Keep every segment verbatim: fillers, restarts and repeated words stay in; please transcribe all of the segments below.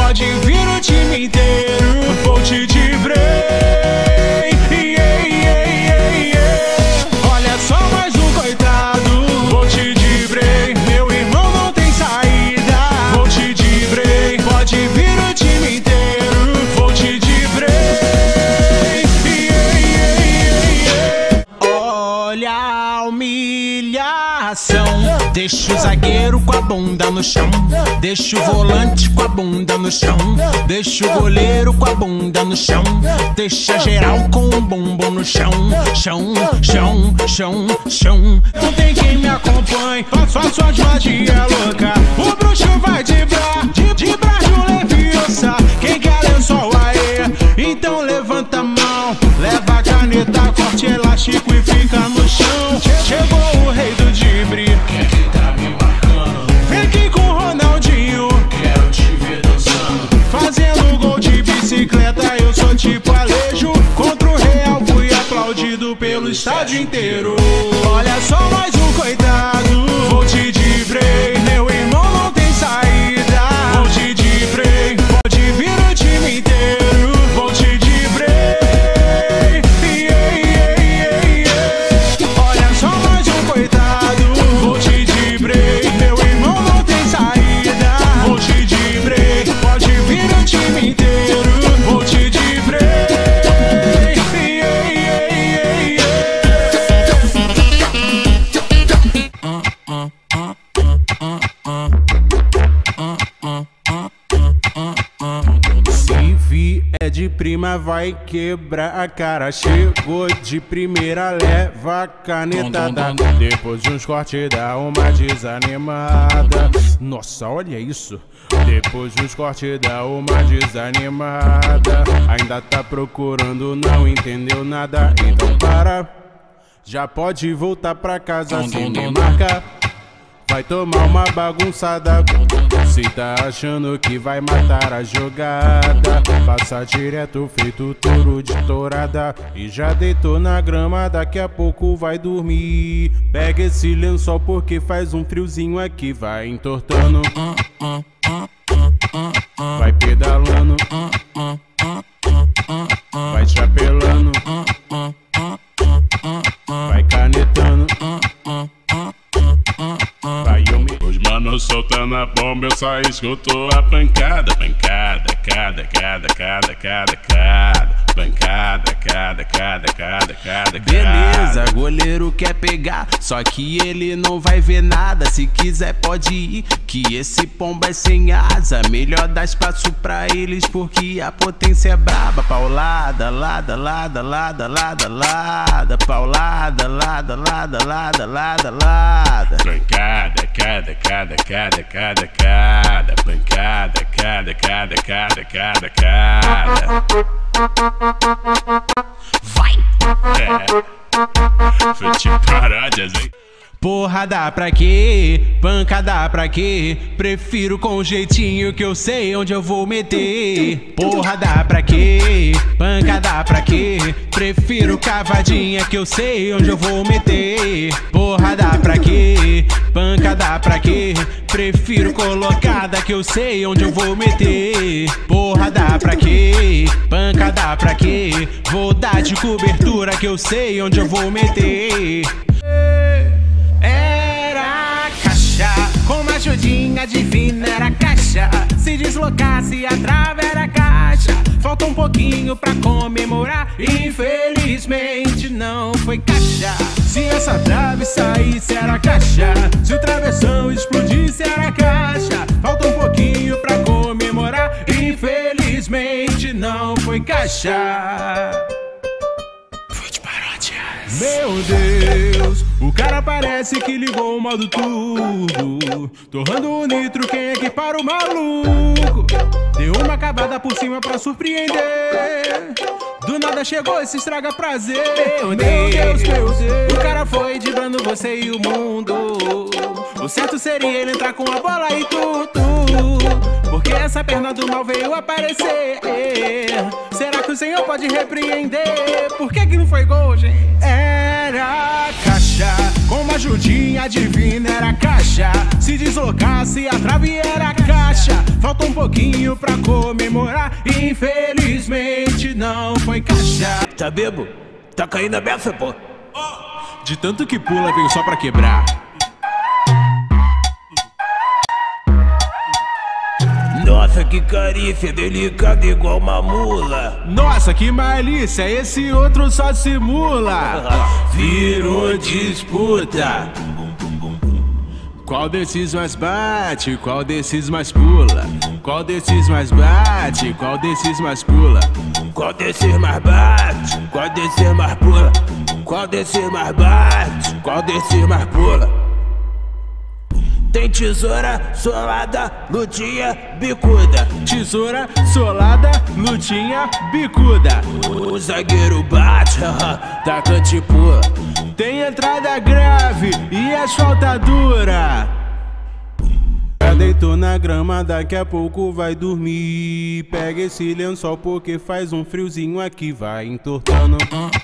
pode vir o time inteiro. Vou te de break. Yeah, yeah, yeah, yeah. Olha só mais um coitado. Vou te de break. Meu irmão não tem saída. Vou te de break. Pode vir o time inteiro. Vou te de break. Yeah, yeah, yeah, yeah. Olha a humilhação. Deixa o zagueiro com a bunda no chão. Deixa o volante com a bunda no chão. Deixa o goleiro com a bunda no chão. Deixa geral com o bumbum no chão. Chão, chão, chão, chão. Não tem quem me acompanhe. Faço as magia louca. O bruxo vai de bra, de, de braço leviosa. Quem quer lençol aí? Então levanta a mão. Leva a caneta, corte elástico e fica no chão. Chegou o rei do dibre. Quem que tá me marcando? Vem aqui com o Ronaldinho. Quero te ver dançando. Fazendo gol de bicicleta, eu sou tipo Alejo. Contra o Real fui aplaudido pelo estádio inteiro. Olha só mais um coitado. Vou te de break. Meu irmão não tem saída. Vou te de break. Pode vir o time inteiro. Vou te de break. Yeah, yeah, yeah, yeah. Olha só mais um coitado. Vou te de break. Meu irmão não tem saída. Vou te de break. Pode vir o time inteiro. Vou te de break. Yeah, yeah, yeah, yeah. Se vier de prima vai quebrar a cara. Chegou de primeira, leva a canetada. Depois de uns cortes dá uma desanimada. Nossa, olha isso. Depois de uns cortes dá uma desanimada. Ainda tá procurando, não entendeu nada. Então para, já pode voltar pra casa. Se me marca, vai tomar uma bagunçada. Se tá achando que vai matar a jogada, passa direto feito touro de tourada. E já deitou na grama, daqui a pouco vai dormir. Pega esse lençol porque faz um friozinho aqui. Vai entortando, vai pedalando, vai chapelando, vai canetando. Os manos soltando a bomba, eu só escuto a pancada. Pancada, cada, cada, cada, cada, cada. Pancada, cada, cada, cada, cada. Beleza, goleiro quer pegar, só que ele não vai ver nada. Se quiser pode ir, que esse pombo é sem asa. Melhor dar espaço pra eles porque a potência é braba. Paulada, lada, lada, lada, lada, lada. Paulada, lada, lada, lada, lada, lada. Pancada, cada, cada, cada, cada, cada. Pancada, cada, cada, cada, cada, cada. Vai! É. Foi tipo paródias, hein? Porra, dá pra quê? Pancada pra quê? Prefiro com jeitinho que eu sei onde eu vou meter. Porra, dá pra quê? Pancada pra quê? Prefiro cavadinha que eu sei onde eu vou meter. Porra, dá pra quê? Pancada pra quê? Prefiro colocada que eu sei onde eu vou meter. Porra, dá pra quê? Pancada pra quê? Vou dar de cobertura que eu sei onde eu vou meter. Era caixa, com uma ajudinha divina era caixa. Se deslocasse a trave era caixa. Falta um pouquinho pra comemorar, infelizmente não foi caixa. Se essa trave saísse era caixa. Se o travessão explodisse era caixa. Falta um pouquinho pra comemorar, infelizmente não foi caixa. Meu Deus, o cara parece que ligou o modo turbo. Torrando o nitro, quem é que para o maluco? Deu uma acabada por cima pra surpreender. Do nada chegou esse estraga prazer. Meu Deus, meu Deus, o cara foi driblando você e o mundo. O certo seria ele entrar com a bola e tudo, porque essa perna do mal veio aparecer. Será que o Senhor pode repreender? Por que que não foi gol, gente? Era caixa, Com uma ajudinha divina era caixa. Se deslocasse a trave era caixa. Falta um pouquinho pra comemorar, infelizmente não foi caixa. Tá bebo? Tá caindo a beça, pô. De tanto que pula veio só pra quebrar. Nossa, que carícia, delicada igual uma mula. Nossa, que malícia, esse outro só simula. Virou disputa. Qual desses mais bate, qual desses mais pula? Qual desses mais bate, qual desses mais pula? Qual desses mais bate, qual desses mais pula? Qual desses mais bate, qual desses mais pula? Tem tesoura, solada, lutinha, bicuda. Tesoura, solada, lutinha, bicuda. O zagueiro bate, atacante e pula. Tem entrada grave e asfalta dura. Já deitou na grama, daqui a pouco vai dormir. Pega esse lençol porque faz um friozinho aqui. Vai entortando,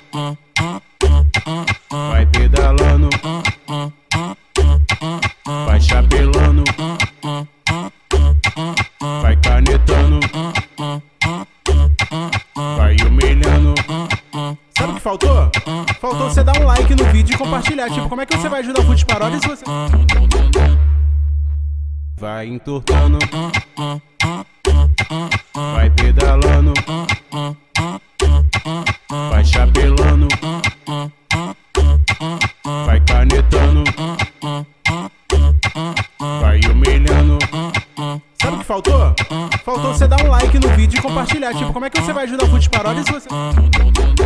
vai pedalando, vai chapelando, vai canetando, vai humilhando. Sabe o que faltou? Faltou você dar um like no vídeo e compartilhar. Tipo, como é que você vai ajudar o Fute Paródia se você... Vai entortando, vai pedalando, vai chapelando, vai canetando, vai humilhando. Sabe o que faltou? Faltou você dar um like no vídeo e compartilhar. Tipo, como é que você vai ajudar o Fute Paródia se você...